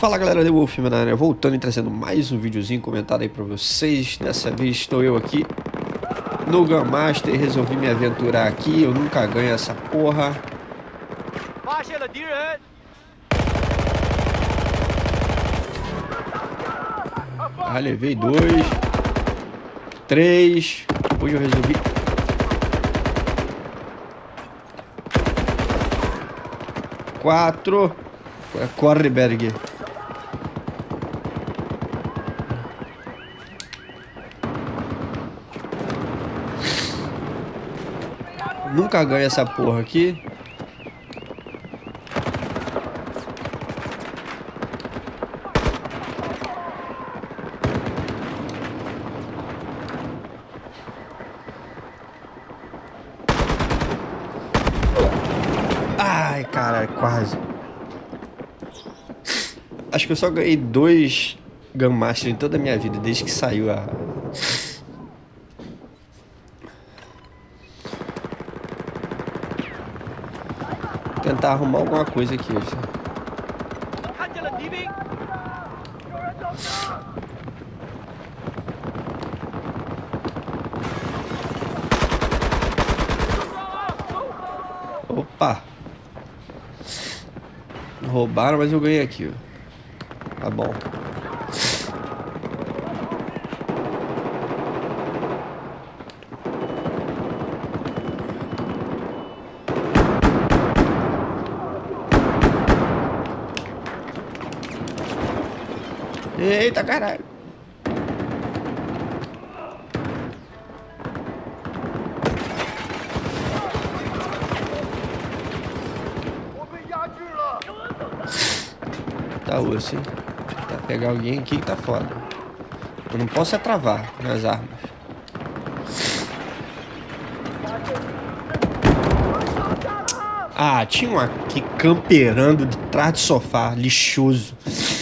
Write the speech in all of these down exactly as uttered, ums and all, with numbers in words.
Fala galera do Wolf, meu nome é voltando e trazendo mais um videozinho comentado aí pra vocês. Dessa vez estou eu aqui no Gunmaster e resolvi me aventurar aqui. Eu nunca ganho essa porra. Ah, levei dois, três. Hoje eu resolvi quatro. Corre, Berg. Nunca ganho essa porra aqui. Ai, caralho, quase. Acho que eu só ganhei dois Gunmaster em toda a minha vida, desde que saiu a... Tentar arrumar alguma coisa aqui hoje. Opa! Roubaram, mas eu ganhei aqui, ó. Tá bom. Eita, caralho. Tá osso, hein? Tentar pegar alguém aqui que tá foda. Eu não posso é travar nas armas. Ah, tinha um aqui camperando de trás do sofá, lixoso.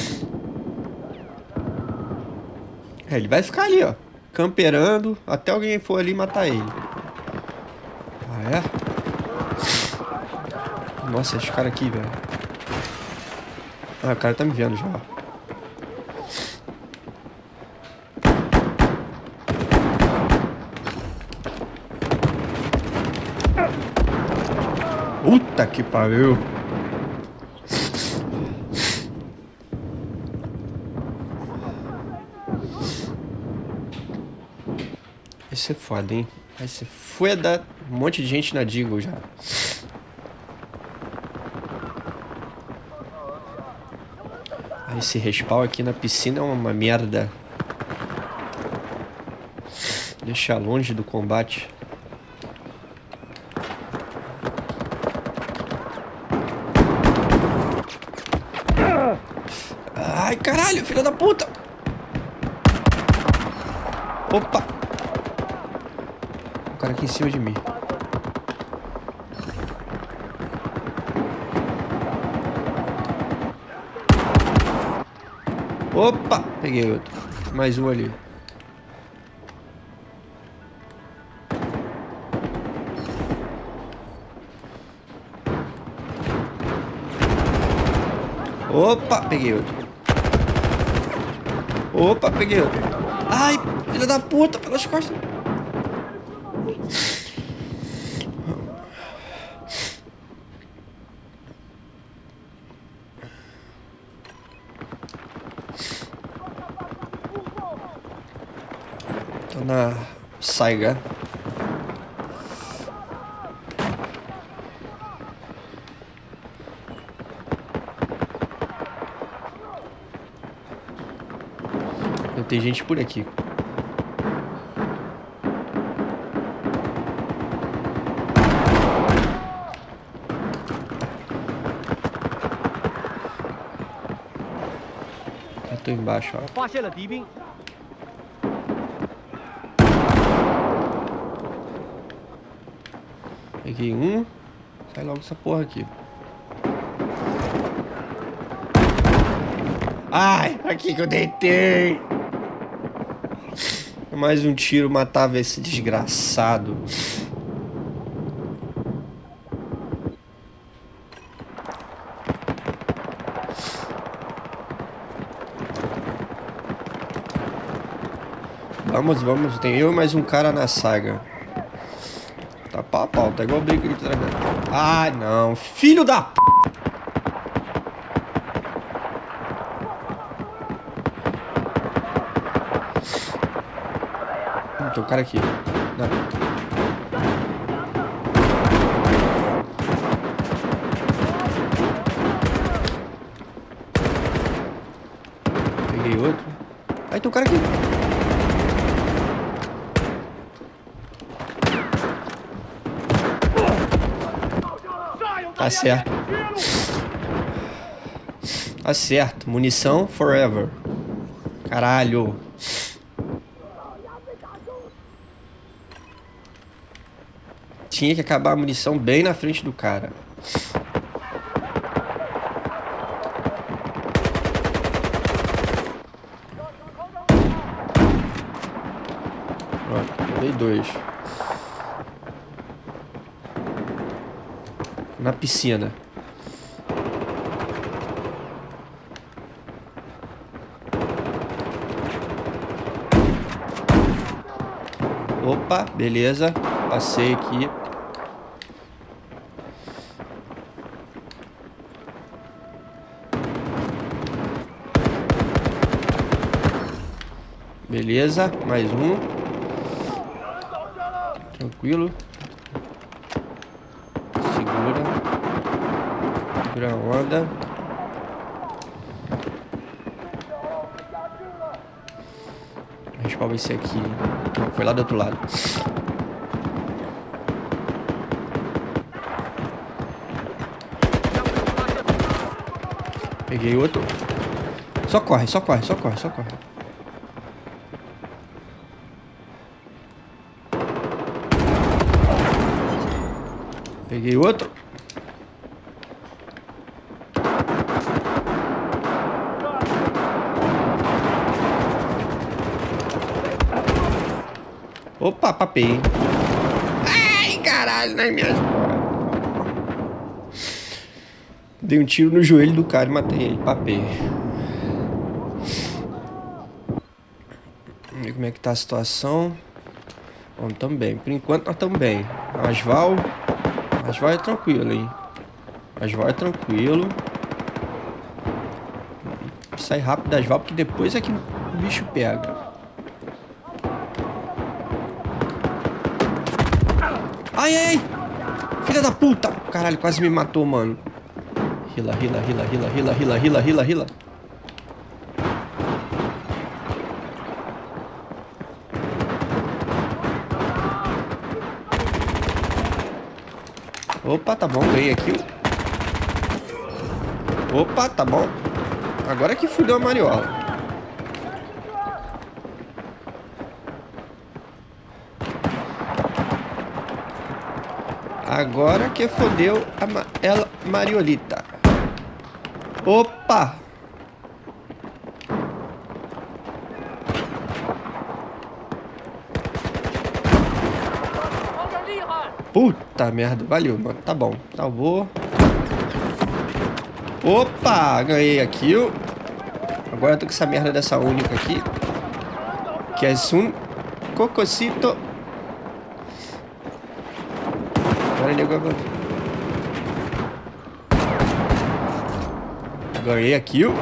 É, ele vai ficar ali, ó, camperando até alguém for ali matar ele. Ah, é? Nossa, esse cara aqui, velho. Ah, o cara tá me vendo já. Puta que pariu. Esse é foda, hein? Esse foi dar um monte de gente na Deagle já. Esse respawn aqui na piscina é uma merda. Deixa longe do combate. Ai, caralho, filho da puta! Opa! O cara aqui em cima de mim. Opa! Peguei outro. Mais um ali. Opa! Peguei outro. Opa! Peguei outro. Ai! Filha da puta! Pelas costas. Tô na Saiga. Tem gente por aqui. Eu tô embaixo, ó. Peguei um. Sai logo essa porra aqui. Ai, aqui que eu deitei. Mais um tiro matava esse desgraçado. Vamos, vamos. Tem eu e mais um cara na saga. Tá pau a pau, tá igual briga de treinamento. Ai, não. Filho da p... Hum, tem um cara aqui. Não. Peguei outro. Aí tem um cara aqui. Tá certo. Tá certo. Munição forever. Caralho. Tinha que acabar a munição bem na frente do cara. Pronto, dei dois. Na piscina. Opa, beleza. Passei aqui. Beleza, mais um. Tranquilo. Segura. Segura a onda. Respawn esse aqui. Não, foi lá do outro lado. Peguei outro. Só corre, só corre, só corre, só corre. Peguei outro. Opa, papei. Ai, caralho, nas minhas... Dei um tiro no joelho do cara e matei ele. Papei. Vamos ver como é que tá a situação. Bom, também. Por enquanto nós estamos bem. Asval. Asval é tranquilo, hein. Asval é tranquilo. Sai rápido da Asval, porque depois é que o bicho pega. Ai, ai, ai. Filha da puta. Caralho, quase me matou, mano. Rila, rila, rila, rila, rila, rila, rila, rila, rila. Opa, tá bom, ganhei aqui. Opa, tá bom. Agora que fudeu a mariola. Agora que fodeu a ma ela, Mariolita. Opa! Puta merda, valeu, mano. Tá bom, salvou. Opa, ganhei a kill. Agora eu tô com essa merda dessa única aqui. Que é um cococito. Agora nego agora. Ganhei a kill.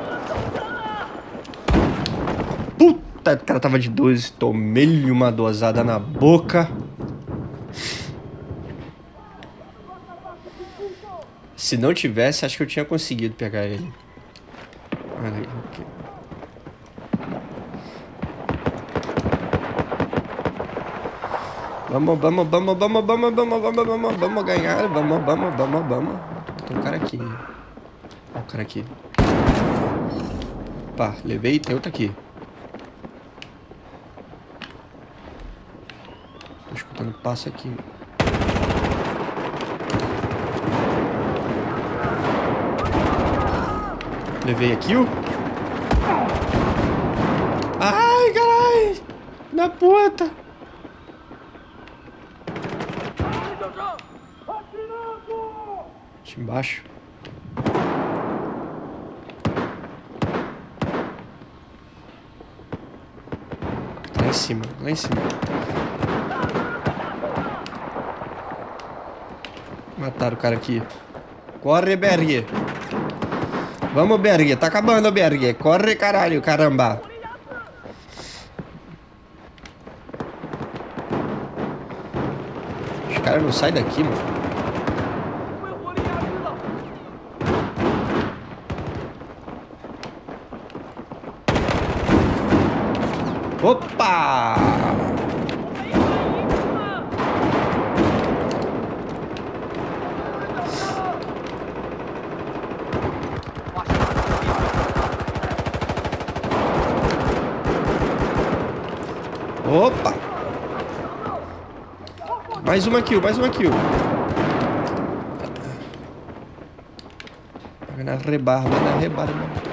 Puta, o cara tava de doze. Tomei-lhe uma dosada na boca. Se não tivesse, acho que eu tinha conseguido pegar ele. Ali, okay. Vamos, vamos, vamos, vamos, vamos, vamos, vamos, vamos, vamos ganhar. Vamos, vamos, vamos, vamos. Tem um cara aqui. Olha o cara aqui. Opa, levei, tem outro aqui. Tô escutando passo aqui. Levei aqui, ó. Ai, caralho. Na puta. Aqui embaixo. Tá em cima, lá em cima. Mataram o cara aqui. Corre, Berg. Vamos, Berg. Tá acabando, Berg. Corre, caralho, caramba. Os caras não saem daqui, mano. Opa! Opa! Mais uma kill, mais uma kill. Vai na rebarba, vai na rebarba.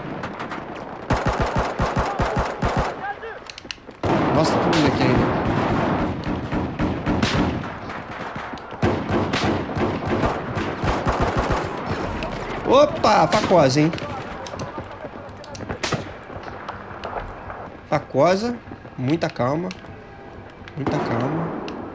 Nossa, tá todo mundo aqui ainda. Opa, facosa, hein? Facosa. Muita calma. Muita calma.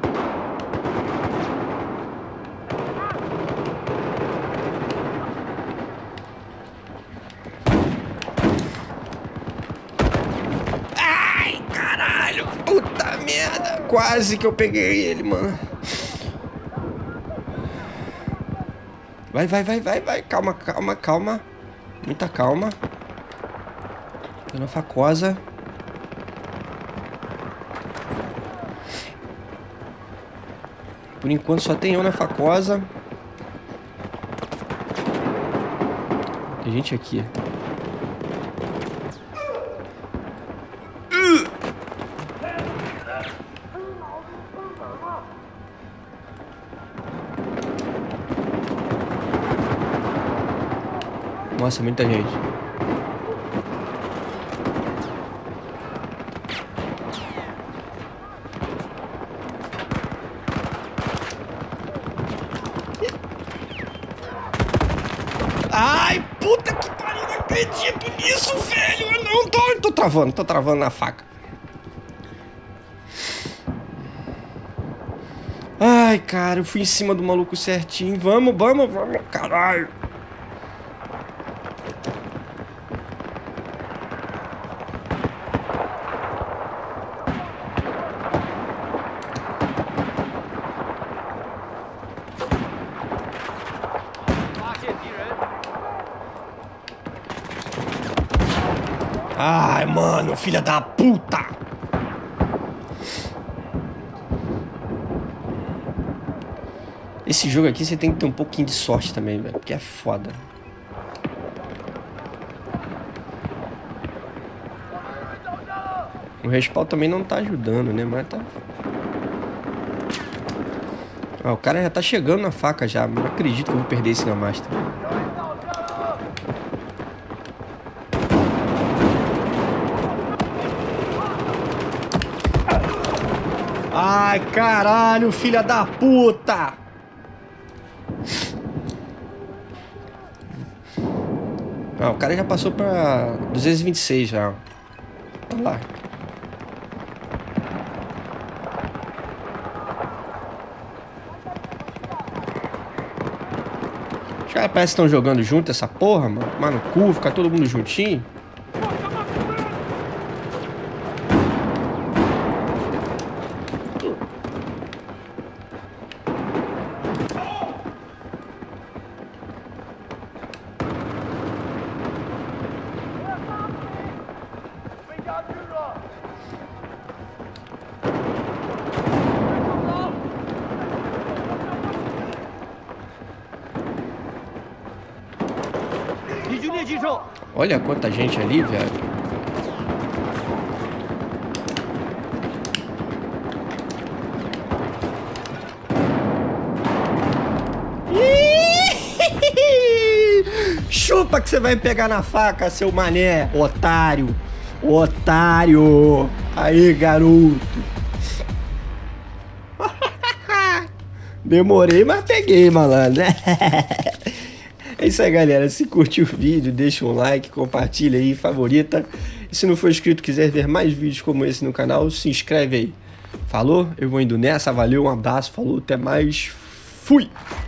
Puta merda, quase que eu peguei ele, mano. Vai, vai, vai, vai, vai. Calma, calma, calma. Muita calma. Tô na facosa. Por enquanto só tem eu na facosa. Tem gente aqui. Nossa, muita gente. Ai, puta que pariu, não acredito nisso, velho. Eu não tô, tô travando, tô travando na faca. Ai, cara, eu fui em cima do maluco certinho. Vamos, vamos, vamos, caralho. Ai, mano, filha da puta! Esse jogo aqui você tem que ter um pouquinho de sorte também, velho, porque é foda. O respawn também não tá ajudando, né, mas tá... Ah, o cara já tá chegando na faca já, não acredito que eu vou perder esse na Master. Ai, caralho, filha da puta! Ah, o cara já passou pra duzentos e vinte e seis já. Olha lá. Os caras parecem que estão jogando junto essa porra, mano. Mano, cu, ficar todo mundo juntinho. Olha quanta gente ali, velho. Chupa que você vai pegar na faca, seu mané, otário. Otário. Aí, garoto. Demorei, mas peguei, malandro. É isso aí, galera. Se curtiu o vídeo, deixa um like, compartilha aí, favorita. E se não for inscrito e quiser ver mais vídeos como esse no canal, se inscreve aí. Falou? Eu vou indo nessa, valeu, um abraço, falou, até mais, fui!